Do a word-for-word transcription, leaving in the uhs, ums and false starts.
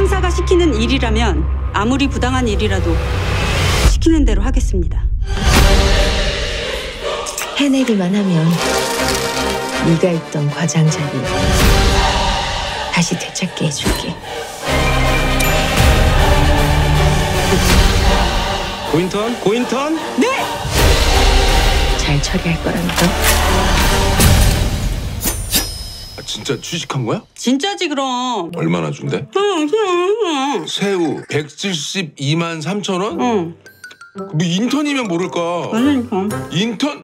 상사가 시키는 일이라면 아무리 부당한 일이라도 시키는 대로 하겠습니다. 해내기만 하면 네가 있던 과장 자리 다시 되찾게 해줄게. 고인턴? 고인턴? 네! 잘 처리할 거라니까. 아, 진짜 취직한 거야? 진짜지 그럼. 얼마나 준대? 응, 응, 응. 새우 백칠십이만 삼천 원? 응. 뭐 인턴이면 모를까. 그러니까. 인턴?